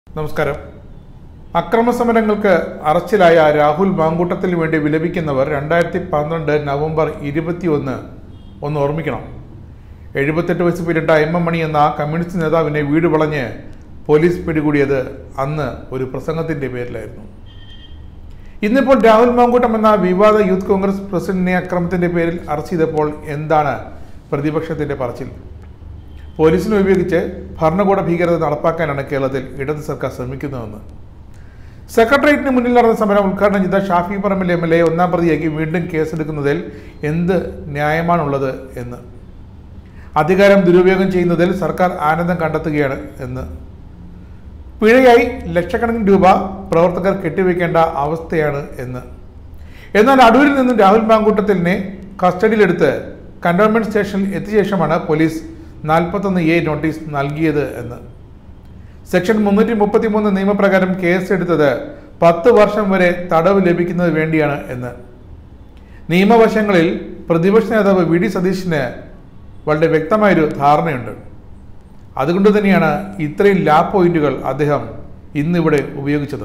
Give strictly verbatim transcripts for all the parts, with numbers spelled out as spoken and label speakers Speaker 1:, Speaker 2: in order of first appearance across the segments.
Speaker 1: നമസ്കാരം. അക്രമസമരങ്ങൾക്ക് അറസ്റ്റിലായ രാഹുൽ മാങ്കൂട്ടത്തിന് വേണ്ടി വിലപിക്കുന്നവർ രണ്ടായിരത്തി പന്ത്രണ്ട് നവംബർ ഇരുപത്തി ഒന്ന് ഒന്ന് ഓർമ്മിക്കണം. എഴുപത്തെട്ട് വയസ്സ് പിന്നിട്ട എം എം മണി എന്ന കമ്മ്യൂണിസ്റ്റ് നേതാവിനെ വീട് വളഞ്ഞ് പോലീസ് പിടികൂടിയത് അന്ന് ഒരു പ്രസംഗത്തിൻ്റെ പേരിലായിരുന്നു. ഇന്നിപ്പോൾ രാഹുൽ മാങ്കൂട്ടം എന്ന വിവാദ യൂത്ത് കോൺഗ്രസ് പ്രസിഡന്റിനെ അക്രമത്തിൻ്റെ പേരിൽ അറസ്റ്റ് ചെയ്തപ്പോൾ എന്താണ് പ്രതിപക്ഷത്തിൻ്റെ പറച്ചിൽ? പോലീസിനെ ഉപയോഗിച്ച് ഭരണകൂട ഭീകരത നടപ്പാക്കാനാണ് കേരളത്തിൽ ഇടത് സർക്കാർ ശ്രമിക്കുന്നതെന്ന്. സെക്രട്ടേറിയറ്റിന് മുന്നിൽ നടന്ന സമരം ഉദ്ഘാടനം ചെയ്ത Shafi Parambil M L A ഒന്നാം പ്രതിയാക്കി വീണ്ടും കേസെടുക്കുന്നതിൽ എന്ത് ന്യായമാണുള്ളത് എന്ന്, അധികാരം ദുരുപയോഗം ചെയ്യുന്നതിൽ സർക്കാർ ആനന്ദം കണ്ടെത്തുകയാണ് എന്ന്, പിഴയായി ലക്ഷക്കണക്കിന് രൂപ പ്രവർത്തകർ കെട്ടിവെക്കേണ്ട അവസ്ഥയാണ് എന്ന്. എന്നാൽ അടൂരിൽ നിന്നും രാഹുൽ മാങ്കൂട്ടത്തിനെ കസ്റ്റഡിയിലെടുത്ത് കന്റോൺമെന്റ് സ്റ്റേഷനിൽ എത്തിയ ശേഷമാണ് പോലീസ് നാൽപ്പത്തൊന്ന് എ നോട്ടീസ് നൽകിയത് എന്ന്. സെക്ഷൻ മുന്നൂറ്റി മുപ്പത്തി മൂന്ന് നിയമപ്രകാരം കേസെടുത്തത് പത്ത് വർഷം വരെ തടവ് ലഭിക്കുന്നത് വേണ്ടിയാണ് എന്ന്. നിയമവശങ്ങളിൽ പ്രതിപക്ഷ നേതാവ് വി ഡി സതീശന് വളരെ വ്യക്തമായൊരു ധാരണയുണ്ട്. അതുകൊണ്ട് തന്നെയാണ് ഇത്രയും ലാബ് പോയിന്റുകൾ അദ്ദേഹം ഇന്നിവിടെ ഉപയോഗിച്ചത്.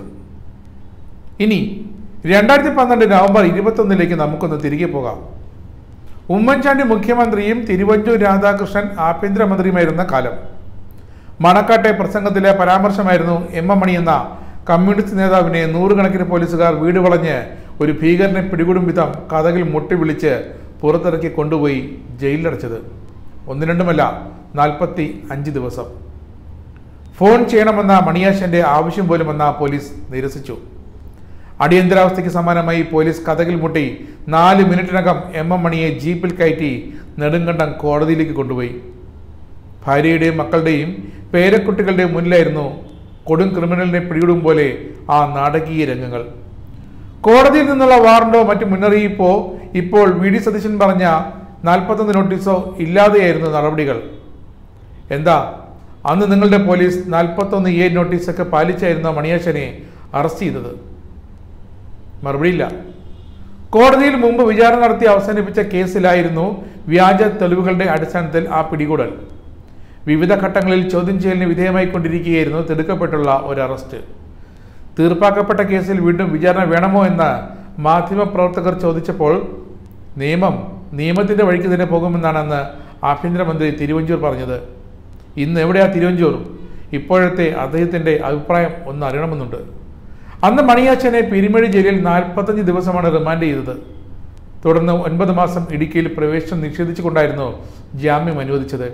Speaker 1: ഇനി രണ്ടായിരത്തി പന്ത്രണ്ട് നവംബർ ഇരുപത്തൊന്നിലേക്ക് നമുക്കൊന്ന് തിരികെ പോകാം. ഉമ്മൻചാണ്ടി മുഖ്യമന്ത്രിയും തിരുവഞ്ചൂർ രാധാകൃഷ്ണൻ ആഭ്യന്തരമന്ത്രിയുമായിരുന്ന കാലം. മണക്കാട്ടെ പ്രസംഗത്തിലെ പരാമർശമായിരുന്നു എം എം മണി എന്ന കമ്മ്യൂണിസ്റ്റ് നേതാവിനെ നൂറുകണക്കിന് പോലീസുകാർ വീട് വളഞ്ഞ് ഒരു ഭീകരനെ പിടികൂടും വിധം കഥകിൽ മുട്ടി വിളിച്ച് പുറത്തിറക്കി കൊണ്ടുപോയി ജയിലിലടച്ചത്. ഒന്ന് രണ്ടുമല്ല, നാൽപ്പത്തി അഞ്ച് ദിവസം. ഫോൺ ചെയ്യണമെന്ന മണിയാശന്റെ ആവശ്യം പോലും വന്ന പോലീസ് നിരസിച്ചു. അടിയന്തരാവസ്ഥയ്ക്ക് സമാനമായി പോലീസ് കഥകിൽ മുട്ടി നാല് മിനിറ്റിനകം എം എം മണിയെ ജീപ്പിൽ കയറ്റി നെടുങ്കണ്ടം കോടതിയിലേക്ക് കൊണ്ടുപോയി. ഭാര്യയുടെയും മക്കളുടെയും പേരക്കുട്ടികളുടെയും മുന്നിലായിരുന്നു കൊടും ക്രിമിനലിനെ പിടികൂടും പോലെ ആ നാടകീയ രംഗങ്ങൾ. കോടതിയിൽ നിന്നുള്ള വാറണ്ടോ മറ്റു മുന്നറിയിപ്പോ ഇപ്പോൾ വി ഡി സതീശൻ പറഞ്ഞ നാൽപ്പത്തൊന്ന് നോട്ടീസോ ഇല്ലാതെയായിരുന്നു നടപടികൾ. എന്താ അന്ന് നിങ്ങളുടെ പോലീസ് നാൽപ്പത്തൊന്ന് എ നോട്ടീസൊക്കെ പാലിച്ചായിരുന്നു മണിയാശനെ അറസ്റ്റ് ചെയ്തത്? മറുപടിയില്ല. കോടതിയിൽ മുമ്പ് വിചാരണ നടത്തി അവസാനിപ്പിച്ച കേസിലായിരുന്നു വ്യാജ തെളിവുകളുടെ അടിസ്ഥാനത്തിൽ ആ പിടികൂടൽ. വിവിധ ഘട്ടങ്ങളിൽ ചോദ്യം ചെയ്യലിന് വിധേയമായി കൊണ്ടിരിക്കുകയായിരുന്നു തിടുക്കപ്പെട്ടുള്ള ഒരു അറസ്റ്റ്. തീർപ്പാക്കപ്പെട്ട കേസിൽ വീണ്ടും വിചാരണ വേണമോ എന്ന് മാധ്യമപ്രവർത്തകർ ചോദിച്ചപ്പോൾ നിയമം നിയമത്തിന്റെ വഴിക്ക് തന്നെ പോകുമെന്നാണ് അന്ന് ആഭ്യന്തരമന്ത്രി തിരുവഞ്ചൂർ പറഞ്ഞത്. ഇന്ന് എവിടെയാ തിരുവഞ്ചൂർ? ഇപ്പോഴത്തെ അദ്ദേഹത്തിന്റെ അഭിപ്രായം ഒന്ന് അറിയണമെന്നുണ്ട്. അന്ന് മണിയാശനെ പിരിമഴി ജയിലിൽ നാൽപ്പത്തഞ്ച് ദിവസമാണ് റിമാൻഡ് ചെയ്തത്. തുടർന്ന് ഒൻപത് മാസം ഇടുക്കിയിൽ പ്രവേശനം നിഷേധിച്ചുകൊണ്ടായിരുന്നു ജാമ്യം അനുവദിച്ചത്.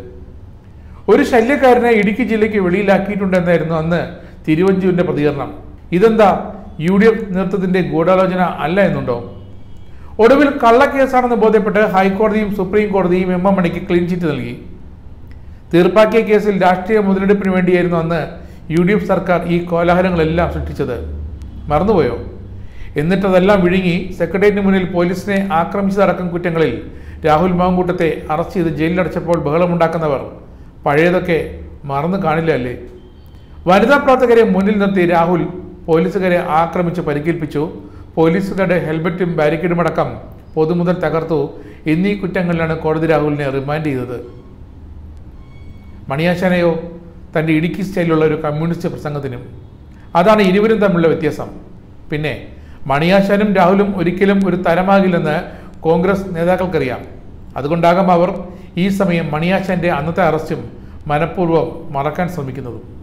Speaker 1: ഒരു ശല്യക്കാരനെ ഇടുക്കി ജില്ലയ്ക്ക് വെളിയിലാക്കിയിട്ടുണ്ടെന്നായിരുന്നു അന്ന് തിരുവഞ്ചൂരിന്റെ പ്രതികരണം. ഇതെന്താ യു ഡി എഫ് നേതൃത്വത്തിന്റെ ഗൂഢാലോചന അല്ല എന്നുണ്ടോ? ഒടുവിൽ കള്ളക്കേസാണെന്ന് ബോധ്യപ്പെട്ട് ഹൈക്കോടതിയും സുപ്രീം കോടതിയും എം എം മണിക്ക് ക്ലീൻ ചിറ്റ് നൽകി. തീർപ്പാക്കിയ കേസിൽ രാഷ്ട്രീയ മുതലെടുപ്പിന് വേണ്ടിയായിരുന്നു അന്ന് യു ഡി എഫ് സർക്കാർ ഈ കോലാഹലങ്ങളെല്ലാം സൃഷ്ടിച്ചത്. മറന്നുപോയോ? എന്നിട്ടതെല്ലാം വിഴുങ്ങി സെക്രട്ടേറിയറ്റിന് മുന്നിൽ പോലീസിനെ ആക്രമിച്ചതടക്കം കുറ്റങ്ങളിൽ രാഹുൽ മാങ്കൂട്ടത്തെ അറസ്റ്റ് ചെയ്ത് ജയിലിലടച്ചപ്പോൾ ബഹളമുണ്ടാക്കുന്നവർ പഴയതൊക്കെ മറന്നു കാണില്ല അല്ലേ? വനിതാ പ്രവർത്തകരെ മുന്നിൽ നിർത്തി രാഹുൽ പോലീസുകാരെ ആക്രമിച്ച് പരിക്കേൽപ്പിച്ചു. പോലീസുകാരുടെ ഹെൽമറ്റും ബാരിക്കേഡും അടക്കം പൊതുമുതൽ തകർത്തു. എന്നീ കുറ്റങ്ങളിലാണ് കോടതി രാഹുലിനെ റിമാൻഡ് ചെയ്തത്. മണിയാശാനെയോ തൻ്റെ ഇടുക്കി സ്റ്റൈലിലുള്ള ഒരു കമ്മ്യൂണിസ്റ്റ് പ്രസംഗത്തിനും. അതാണ് ഇരുവരും തമ്മിലുള്ള വ്യത്യാസം. പിന്നെ മണിയാശാനും രാഹുലും ഒരിക്കലും ഒരു തരമാകില്ലെന്ന് കോൺഗ്രസ് നേതാക്കൾക്കറിയാം. അതുകൊണ്ടാകും അവർ ഈ സമയം മണിയാശാന്റെ അന്നത്തെ അറസ്റ്റും മനഃപൂർവ്വം മറക്കാൻ ശ്രമിക്കുന്നതും.